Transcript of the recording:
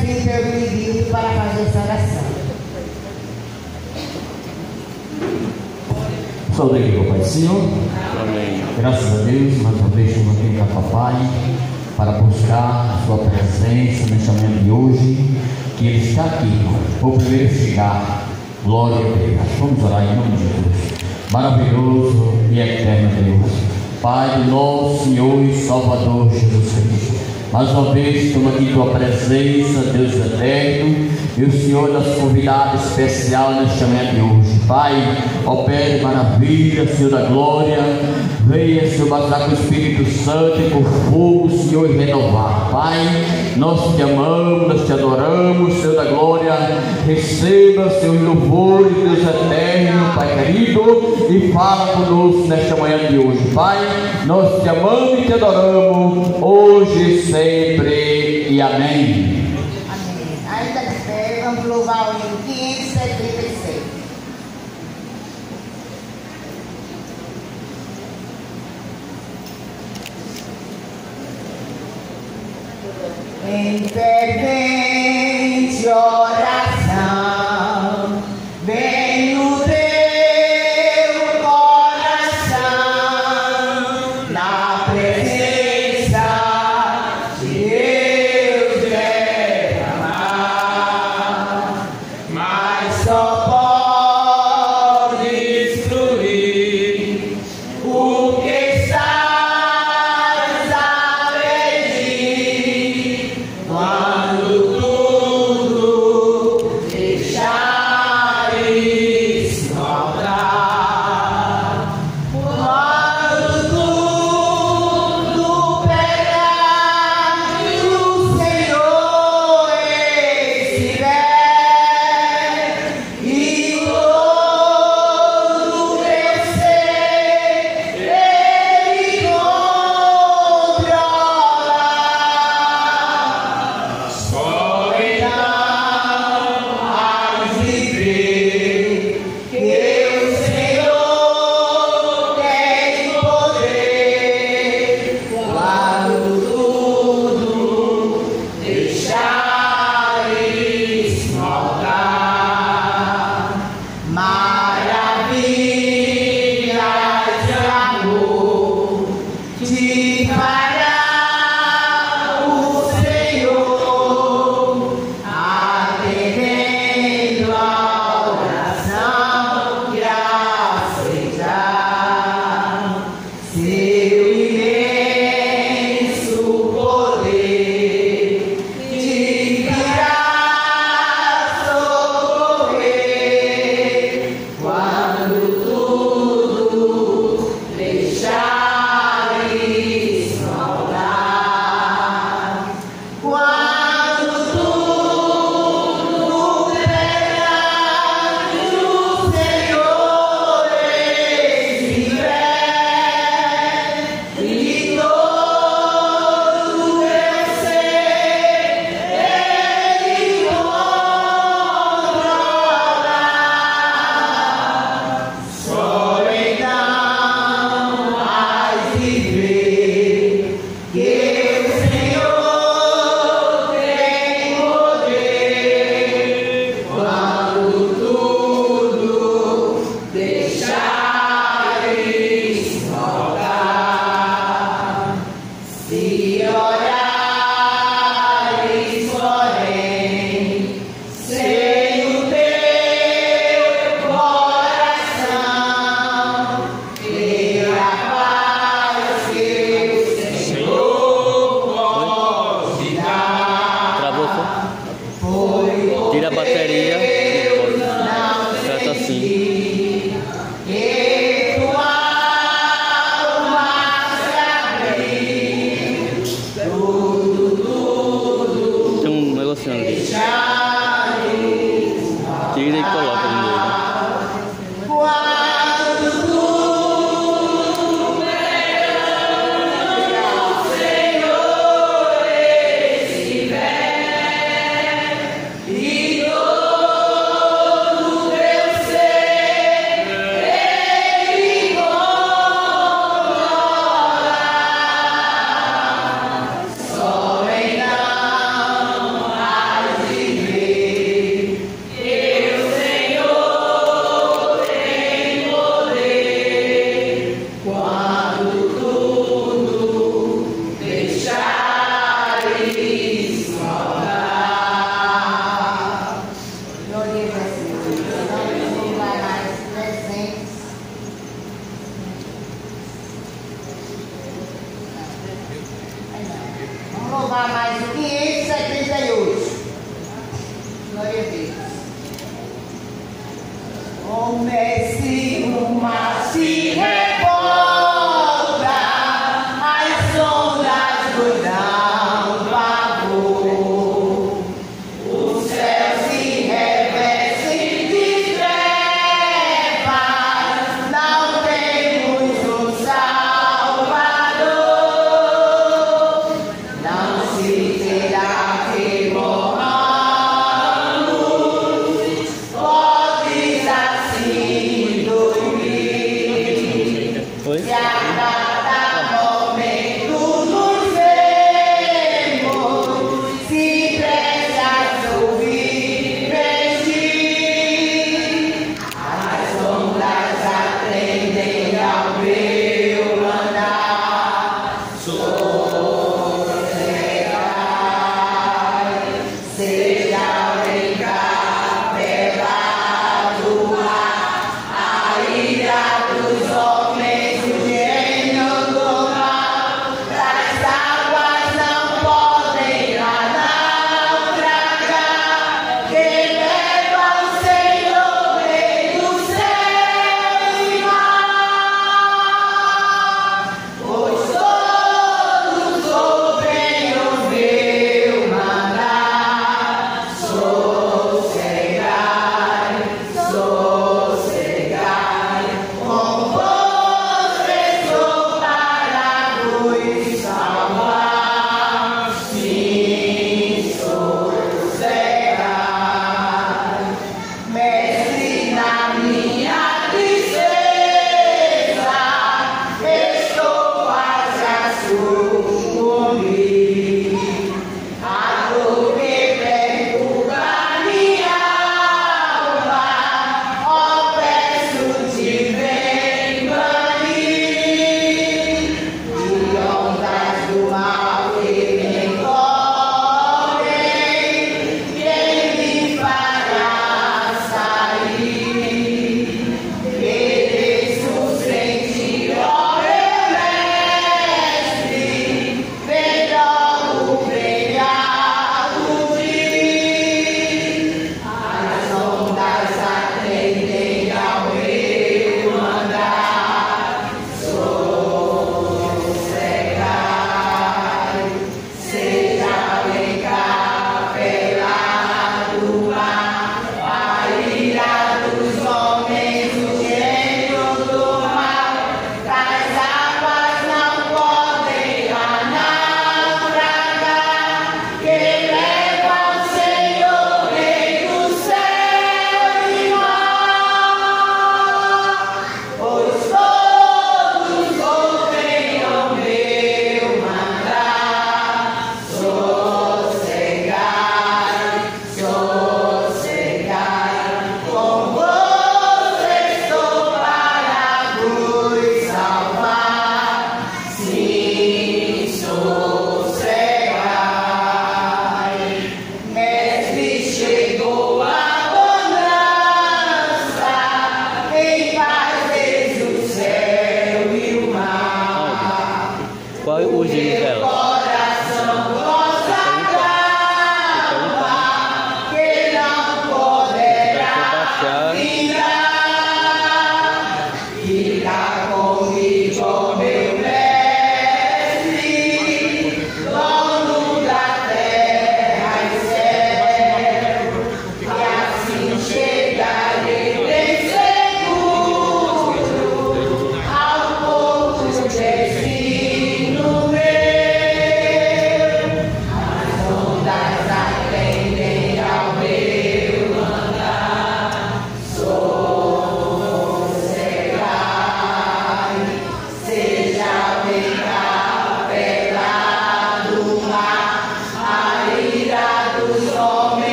Espírito eu lhe digo para fazer essa oração. Saúde aqui, Pai do Senhor. Amém. Graças a Deus, mais uma vez estamos aqui com a Papai para buscar a sua presença nesta manhã de hoje, que Ele está aqui, o primeiro chegar. Glória a Deus. Vamos orar em nome de Jesus. Maravilhoso e eterno Deus, Pai do nosso Senhor e Salvador Jesus Cristo. Mais uma vez estamos aqui em tua presença, Deus eterno, e o Senhor nosso convidado especial nesta manhã de hoje. Pai, opere maravilha, Senhor da glória. Venha, Senhor, batizar com o Espírito Santo e com fogo, Senhor, e renovar. Pai, nós te amamos, nós te adoramos, Senhor da glória. Receba, Senhor, louvor de Deus eterno, Pai querido, e fala conosco nesta manhã de hoje. Pai, nós te amamos e te adoramos, hoje, sempre, e amém. Amém. Ainda de pé, vamos louvar o hino 576. Em fervente oração, vem no teu coração, na presença de Deus derramar, mas só pode destruir o que estás a pedir. Quando tudo deixares faltar, quando tudo pegar e o Senhor estiver e todo teu ser Ele controlar. Só então hás de ver que o Senhor tem poder. Quando tudo deixares faltar, maravilhas de amor te fará o Senhor, atendendo a oração que aceitar. Seu imenso poder te virá socorrer. Quando tudo deixares faltar, quando tudo pegar e o Senhor estiver e todo teu ser Ele controlar. Só então hás de ver que o Senhor tem poder. Quando tudo deixares faltar, se orares, porém, sem o teu coração, pela paz que o Senhor pode dar. Travou, Foi tira a bateria e trata assim. que tua alma se abriu, tudo Tem um negocinho ali. já